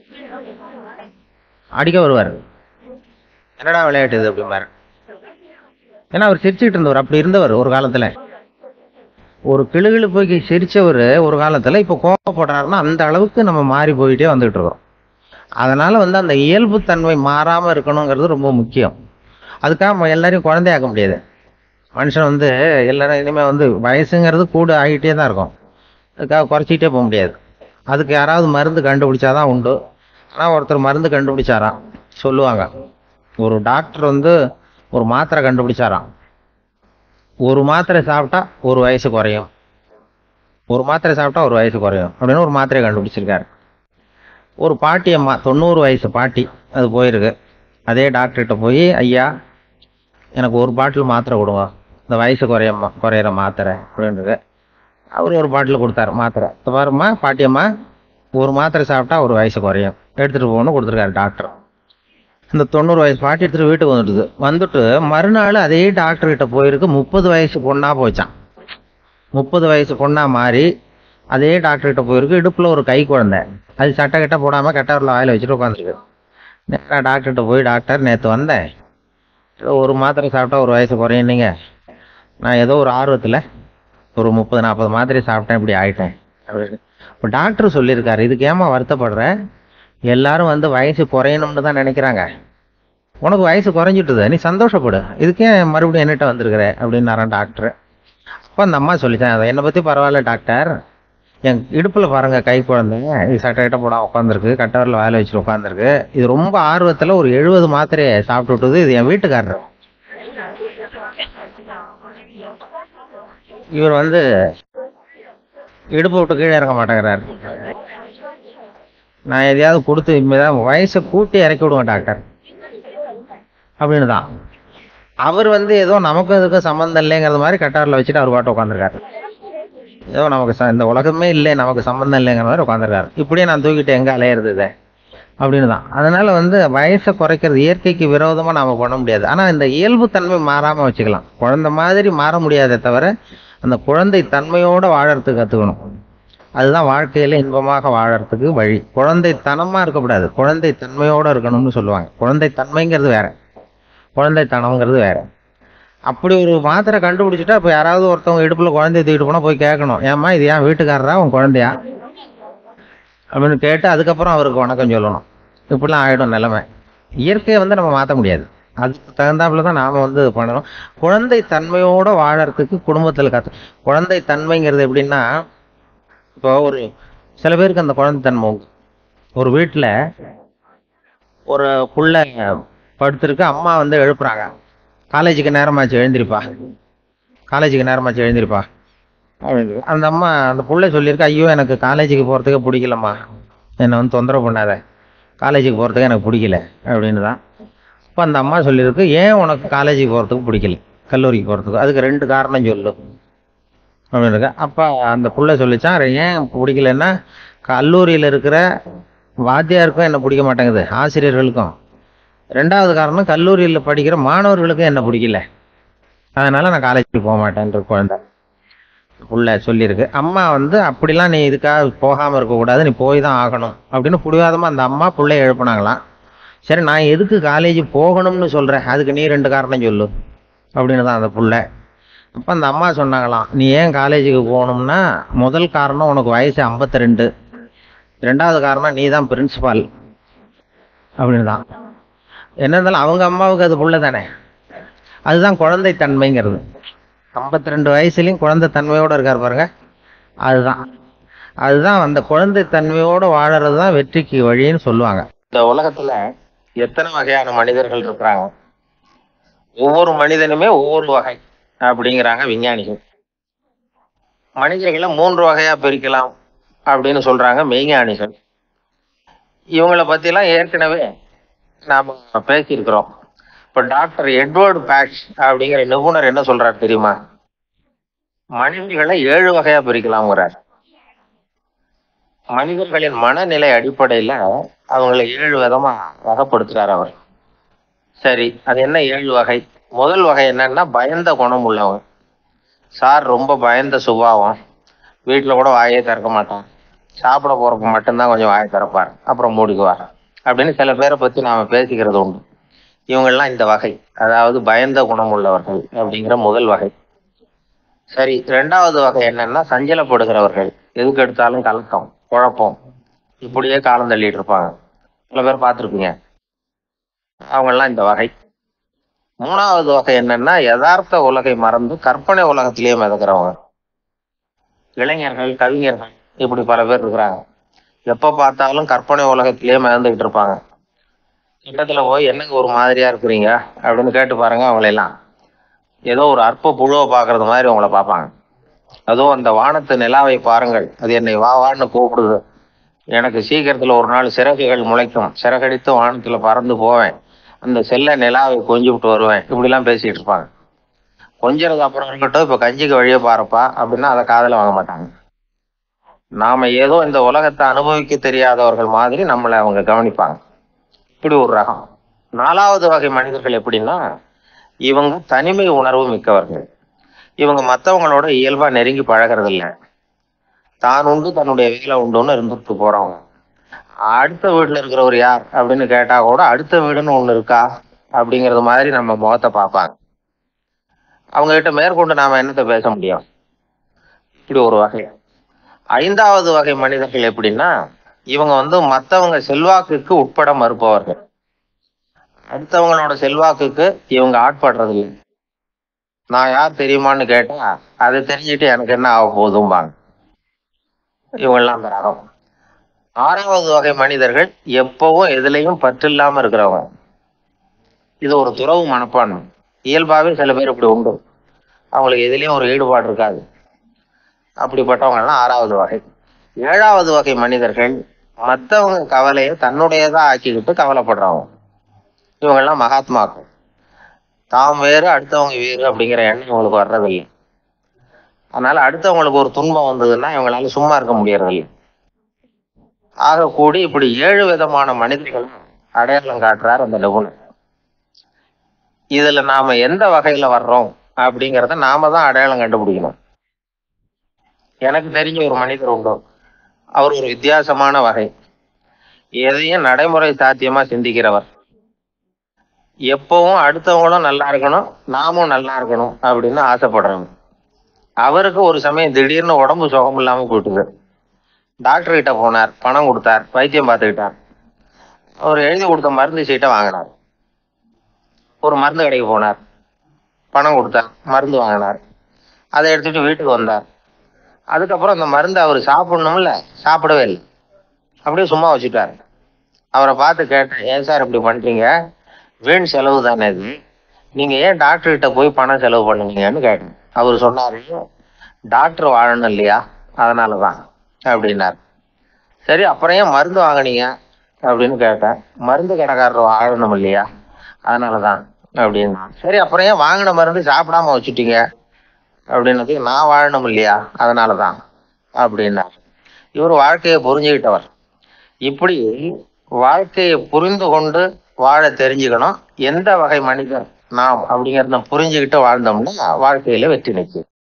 அடிக்க வருவார். என்னடா விளையாட்டு இது அப்படிம்பாரு. ஏன்னா அவர் சிரிச்சுக்கிட்டு இருந்தவர், அப்படி இருந்தவர் ஒரு காலத்தில். ஒரு கிளுகிழுப்பைக்கு சிரிச்சவர் ஒரு காலத்தில் இப்போ கோவப்படுறாருன்னா அந்த அளவுக்கு நம்ம மாறி போயிட்டே வந்துகிட்டு இருக்கோம். அதனால வந்து அந்த இயல்புத்தன்மை மாறாமல் இருக்கணுங்கிறது ரொம்ப முக்கியம். அதுக்காக எல்லாரையும் குழந்தையாக்க முடியாது. மனுஷன் வந்து எல்லாரும் இனிமேல் வந்து வயசுங்கிறது கூட ஆகிட்டே தான் இருக்கும். அதுக்காக குறைச்சிக்கிட்டே போக முடியாது. அதுக்கு யாராவது மருந்து கண்டுபிடிச்சாதான் உண்டு. ஆனால் ஒருத்தர் மருந்து கண்டுபிடிச்சாராம், சொல்லுவாங்க. ஒரு டாக்டர் வந்து ஒரு மாத்திரை கண்டுபிடிச்சாராம். ஒரு மாத்திரை சாப்பிட்டா ஒரு வயசு குறையும், ஒரு மாத்திரை சாப்பிட்டா ஒரு வயசு குறையும் அப்படின்னு ஒரு மாத்திரையை கண்டுபிடிச்சிருக்காரு. ஒரு பாட்டி அம்மா, தொண்ணூறு வயசு பாட்டி, அது போயிருக்கு. அதே டாக்டர்கிட்ட போய், ஐயா எனக்கு ஒரு பாட்டில் மாத்திரை கொடுங்க, இந்த வயசு குறையம்மா குறையிற மாத்திரை அப்படின்றது. அவர் ஒரு பாட்டில் கொடுத்தாரு மாத்திரை. இப்போ பாரும்மா பாட்டியம்மா, ஒரு மாத்திரை சாப்பிட்டா ஒரு வயசு குறையும், எடுத்துகிட்டு போகணும்னு கொடுத்துருக்காரு டாக்டர். இந்த தொண்ணூறு வயசு பாட்டி எடுத்துகிட்டு வீட்டுக்கு வந்துடுது. வந்துட்டு மறுநாள் அதே டாக்டர்கிட்ட போயிருக்கு. முப்பது வயசு பொண்ணாக போச்சான். முப்பது வயசு பொண்ணாக மாறி அதே டாக்டர்கிட்ட போயிருக்கு. இடுப்பில் ஒரு கை குழந்தை, அது சட்டை கிட்ட போடாமல் கெட்டவரில் வாயில் வச்சுட்டு உட்காந்துருக்கு. நேராக டாக்டர்கிட்ட போய், டாக்டர் நேற்று வந்தேன், ஏதோ ஒரு மாத்திரை சாப்பிட்டா ஒரு வயசு குறையுன்னீங்க, நான் ஏதோ ஒரு ஆர்வத்தில் ஒரு முப்பது நாற்பது மாத்திரை சாப்பிட்டேன், இப்படி ஆயிட்டேன் அப்படின்னு. இப்போ டாக்டர் சொல்லியிருக்காரு, இதுக்கு ஏமா வருத்தப்படுற, எல்லாரும் வந்து வயசு குறையணும்னு தான் நினைக்கிறாங்க, உனக்கு வயசு குறைஞ்சிட்டுது, நீ சந்தோஷப்படு, இதுக்கே மறுபடியும் என்னகிட்ட வந்திருக்கிற அப்படின்னாரான் டாக்டர். அப்போ அந்த அம்மா சொல்லித்தேன், அதை என்னை பற்றி பரவாயில்ல டாக்டர், என் இடுப்புல பாருங்க கை குழந்தை இது சட்டை கிட்ட போட உட்காந்துருக்கு, கட்டவரில் வேலை வச்சுட்டு உட்காந்துருக்கு. இது ரொம்ப ஆர்வத்துல ஒரு எழுபது மாத்திரையை சாப்பிட்டு விட்டது. இது என் வீட்டுக்காரர். இவர் வந்து இடுப்பு விட்டு கீழே இறங்க மாட்டேங்கிறாரு. நான் எதையாவது கொடுத்து இனிமேதான் வயசை கூட்டி இறக்கி விடுவேன் டாக்டர் அப்படின்னு தான். அவர் வந்து ஏதோ நமக்கும் இதுக்கும் சம்மந்தம் இல்லைங்கிறது மாதிரி கட்டாரில் வச்சுட்டு அவர் பாட்டு உட்காந்துருக்காரு. ஏதோ நமக்கு இந்த உலகமே இல்லை, நமக்கு சம்மந்தம் இல்லைங்கிற மாதிரி உட்காந்துருக்காரு. இப்படியே நான் தூக்கிட்டு எங்கே அலையிறது இதை அப்படின்னு தான். அதனால வந்து வயசை குறைக்கிறது இயற்கைக்கு விரோதமாக நாம் பண்ண முடியாது. ஆனால் இந்த இயல்பு தன்மை மாறாமல் வச்சுக்கலாம். குழந்தை மாதிரி மாற முடியாதே தவிர அந்த குழந்தை தன்மையோடு வாழறதுக்கு கற்றுக்கணும். அதுதான் வாழ்க்கையில இன்பமாக வாழறதுக்கு வழி. குழந்தை தனமாக இருக்கக்கூடாது, குழந்தை தன்மையோடு இருக்கணும்னு சொல்லுவாங்க. குழந்தை தன்மைங்கிறது வேற, குழந்தை தனம்ங்கிறது வேற. அப்படி ஒரு மாத்திரை கண்டுபிடிச்சிட்டா இப்போ யாராவது ஒருத்தவங்க இடுப்புல குழந்தைய தூக்கிட்டு போனால் போய் கேட்கணும், ஏம்மா இது ஏன் வீட்டுக்காரரா உன் குழந்தையா அப்படின்னு கேட்டு அதுக்கப்புறம் அவருக்கு வணக்கம் சொல்லணும். இப்படிலாம் ஆகிடும் நிலைமை. இயற்கையை வந்து நம்ம மாற்ற முடியாது. அதுக்கு தகுந்தாப்புல தான் நாம் வந்து பண்ணணும். குழந்தை தன்மையோடு வாழறதுக்கு குடும்பத்தில் கற்று. குழந்தை தன்மைங்கிறது எப்படின்னா, இப்போ ஒரு சில பேருக்கு அந்த குழந்தை தன்மை உண்டு. ஒரு வீட்டில் ஒரு புள்ள படுத்திருக்கு, அம்மா வந்து எழுப்புறாங்க, காலேஜுக்கு நேரமாச்சு எழுந்திருப்பா, காலேஜுக்கு நேரமாச்சு எழுந்திருப்பா அப்படின்னு. அந்த அம்மா அந்த புள்ளை சொல்லியிருக்கு, ஐயோ எனக்கு காலேஜுக்கு போகிறதுக்கே பிடிக்கலம்மா, என்னை வந்து தொந்தரவு பண்ணாத, காலேஜுக்கு போகிறதுக்கு எனக்கு பிடிக்கல அப்படின்னு தான். இப்போ அந்த அம்மா சொல்லியிருக்கு, ஏன் உனக்கு காலேஜுக்கு போகிறதுக்கு பிடிக்கல, கல்லூரிக்கு போகிறதுக்கு, அதுக்கு ரெண்டு காரணம் சொல்லு அப்படின்னு இருக்கு. அப்போ அந்த புள்ளை சொல்லிச்சான், ஏன் பிடிக்கலன்னா கல்லூரியில் இருக்கிற வாத்தியாருக்கும் என்ன பிடிக்க மாட்டேங்குது, ஆசிரியர்களுக்கும். ரெண்டாவது காரணம் கல்லூரியில் படிக்கிற மாணவர்களுக்கும் என்ன பிடிக்கல, அதனால நான் காலேஜுக்கு போக மாட்டேன்ற குழந்தை புள்ள சொல்லியிருக்கு. அம்மா வந்து அப்படிலாம் நீ இதுக்காக போகாமல் இருக்கக்கூடாது, நீ போய் தான் ஆகணும் அப்படின்னு பிடிவாதமாக அந்த அம்மா பிள்ளைய எழுப்பினாங்களாம். சரி நான் எதுக்கு காலேஜ் போகணும்னு சொல்கிறேன், அதுக்கு நீ ரெண்டு காரணம் சொல்லு அப்படின்னு தான் அந்த புள்ள. அப்போ அந்த அம்மா சொன்னாங்களாம், நீ ஏன் காலேஜுக்கு போகணும்னா முதல் காரணம் உனக்கு வயசு ஐம்பத்தி ரெண்டு, ரெண்டாவது காரணம் நீ தான் பிரின்சிபால் அப்படின்னு தான். என்ன இருந்தாலும் அவங்க அம்மாவுக்கு அது புள்ள தானே. அதுதான் குழந்தை தன்மைங்கிறது. ஐம்பத்தி ரெண்டு வயசுலையும் குழந்தை தன்மையோடு இருக்கார் பாருங்க, அதுதான் அதுதான் அந்த குழந்தை தன்மையோடு வாழறது தான் வெற்றிக்கு வழின்னு சொல்லுவாங்க. இந்த உலகத்துல எத்தனை வகையான மனிதர்கள் இருக்கிறாங்க, ஒவ்வொரு மனிதனுமே ஒவ்வொரு வகை அப்படிங்கிறாங்க விஞ்ஞானிகள். மனிதர்களை மூன்று வகையா பிரிக்கலாம் அப்படின்னு சொல்றாங்க மெய்ஞானிகள். இவங்களை பத்திலாம் ஏற்கனவே நாம பேசியிருக்கிறோம். இப்ப டாக்டர் எட்வர்டு பேட்ச் அப்படிங்கிற நிபுணர் என்ன சொல்றாரு தெரியுமா, மனிதர்களை ஏழு வகையா பிரிக்கலாம்ங்கிறார். மனிதர்களின் மனநிலை அடிப்படையில அவங்களை ஏழு விதமா வகைப்படுத்துறாரு அவர். சரி, அது என்ன ஏழு வகை? முதல் வகை என்னன்னா பயந்த குணம் உள்ளவங்க. சார் ரொம்ப பயந்த சுபாவம், வீட்டில் கூட வாயே திறக்க மாட்டான், சாப்பிட போறப்ப மட்டும்தான் கொஞ்சம் வாயை திறப்பார், அப்புறம் மூடிக்குவார் அப்படின்னு சில பேரை பத்தி நாம பேசிக்கிறது உண்டு. இவங்கெல்லாம் இந்த வகை, அதாவது பயந்த குணம் உள்ளவர்கள் அப்படிங்கிற முதல் வகை. சரி, ரெண்டாவது வகை என்னன்னா சஞ்சலப்படுகிறவர்கள், எதுக்கு எடுத்தாலும் கலக்கம் குழப்பம், இப்படியே காலம் தள்ளிட்டு இருப்பாங்க, சில பேர் பார்த்துருப்பீங்க, அவங்கெல்லாம் இந்த வகை. மூணாவது வகை என்னன்னா யதார்த்த உலகை மறந்து கற்பனை உலகத்திலேயே மிதக்கிறவங்க, இளைஞர்கள் கவிஞர்கள் இப்படி பல பேர் இருக்கிறாங்க. எப்ப பார்த்தாலும் கற்பனை உலகத்திலேயே மிதந்துகிட்டு இருப்பாங்க. இடத்துல போய் என்னங்க ஒரு மாதிரியா இருக்கிறீங்க அப்படின்னு கேட்டு பாருங்க, அவங்களெல்லாம் ஏதோ ஒரு அற்ப புழுவை பார்க்கறது மாதிரி அவங்கள பார்ப்பாங்க. அதுவும் அந்த வானத்து நிலாவை பாருங்கள், அது என்னை வா வான்னு கூப்பிடுது, எனக்கு சீக்கிரத்துல ஒரு நாள் சிறகுகள் முளைக்கும், சிறகடித்து வானத்துல பறந்து போவேன், அந்த செல்ல நிலாவை கொஞ்சி விட்டு வருவேன், இப்படிலாம் பேசிட்டு இருப்பாங்க. கொஞ்சிறது அப்புறம் இருக்கட்டும், இப்ப கஞ்சிக்கு வழியே பாருப்பா அப்படின்னா அதை காதல வாங்க மாட்டாங்க. நாம ஏதோ இந்த உலகத்தை அனுபவிக்க தெரியாதவர்கள் மாதிரி நம்மளை அவங்க கவனிப்பாங்க. இப்படி ஒரு ரகம். நாலாவது வகை மனிதர்கள் எப்படின்னா, இவங்க தனிமை உணர்வு மிக்கவர்கள். இவங்க மற்றவங்களோட இயல்பா நெருங்கி பழகிறது இல்லை, தான் உண்டு தன்னுடைய வேலை உண்டுன்னு இருந்துட்டு போறவங்க. அடுத்த வீட்டுல இருக்கிறவர் யார் அப்படின்னு கேட்டா கூட அடுத்த வீடுன்னு ஒண்ணு இருக்கா அப்படிங்கிறது மாதிரி நம்ம முகத்தை பார்ப்பாங்க. அவங்க கிட்ட மேற்கொண்டு நாம என்னத்தை பேச முடியும்? இப்படி ஒரு வகை. ஐந்தாவது வகை மனிதர்கள் எப்படின்னா, இவங்க வந்து மற்றவங்க செல்வாக்குக்கு உட்பட மறுப்பவர்கள். அடுத்தவங்களோட செல்வாக்குக்கு இவங்க ஆட்படுறது இல்லை. நான் யார் தெரியுமான்னு கேட்டா அதை தெரிஞ்சுட்டு எனக்கு என்ன ஆக போகுதும்பாங்க. இவங்கெல்லாம் அந்த ரகம். ஆறாவது வகை மனிதர்கள் எப்பவும் எதுலையும் பற்று இல்லாம இருக்கிறவங்க. இது ஒரு துறவு மனப்பான்மை. இயல்பாவே சில பேர் இப்படி உண்டு, அவங்களுக்கு எதுலயும் ஒரு ஈடுபாடு இருக்காது. அப்படிப்பட்டவங்க எல்லாம் ஆறாவது வகை. ஏழாவது வகை மனிதர்கள் மற்றவங்க கவலையை தன்னுடையதா ஆக்கிக்கிட்டு கவலைப்படுறவங்க. இவங்க எல்லாம் மகாத்மாக்கள். தாம் வேறு அடுத்தவங்க வேறு அப்படிங்கிற எண்ணம் இவங்களுக்கு வர்றதில்லை. அதனால அடுத்தவங்களுக்கு ஒரு துன்பம் வந்ததுன்னா இவங்களால சும்மா இருக்க முடியறதில்லை. ஆக கூடி இப்படி ஏழு விதமான மனிதர்களும் அடையாளம் காட்டுறார் அந்த நிபுணர். இதுல நாம எந்த வகையில வர்றோம் அப்படிங்கிறத நாம தான் அடையாளம் கண்டுபிடிக்கணும். எனக்கு தெரிஞ்ச ஒரு மனிதர் உண்டு. அவர் ஒரு வித்தியாசமான வகை. எதையும் நடைமுறை சாத்தியமா சிந்திக்கிறவர். எப்பவும் அடுத்தவங்களும் நல்லா இருக்கணும், நாமும் நல்லா இருக்கணும் அப்படின்னு ஆசைப்படுறவங்க. அவருக்கு ஒரு சமயம் திடீர்னு உடம்பு சுகம் இல்லாம போயிட்டுது. டாக்டர் கிட்ட போனார், பணம் கொடுத்தார், வைத்தியம் பார்த்துக்கிட்டார். அவர் எழுதி கொடுத்த மருந்து சீட்டை வாங்கினார். ஒரு மருந்து கடைக்கு போனார், பணம் கொடுத்தார், மருந்து வாங்கினார். அதை எடுத்துட்டு வீட்டுக்கு வந்தார். அதுக்கப்புறம் அந்த மருந்து அவர் சாப்பிடணும்ல, சாப்பிடவே இல்லை, அப்படியே சும்மா வச்சுட்டார். அவரை பார்த்து கேட்டேன், ஏன் சார் இப்படி பண்றீங்க, வீண் செலவு தானே இது, நீங்க ஏன் டாக்டர் கிட்ட போய் பணம் செலவு பண்ணுவீங்கன்னு கேட்டேன். அவர் சொன்னாரு, டாக்டர் வாழணும் இல்லையா, அதனாலதான் அப்படின்னார். சரி, அப்புறம் ஏன் மருந்து வாங்கினீங்க அப்படின்னு கேட்டேன். மருந்து கடைக்காரர் வாழணும் இல்லையா, அதனாலதான் அப்படின்னா. சரி, அப்புறம் ஏன் வாங்கின மருந்து சாப்பிடாம வச்சுட்டீங்க அப்படின்னது, நான் வாழணும் இல்லையா அதனாலதான் அப்படின்னார். இவர் வாழ்க்கையை புரிஞ்சுக்கிட்டவர். இப்படி வாழ்க்கையை புரிந்து கொண்டு வாழ தெரிஞ்சுக்கணும். எந்த வகை மனிதர் நாம் அப்படிங்கிறத புரிஞ்சுக்கிட்டு வாழ்ந்தோம்னா வாழ்க்கையில வெற்றி நிற்கும்.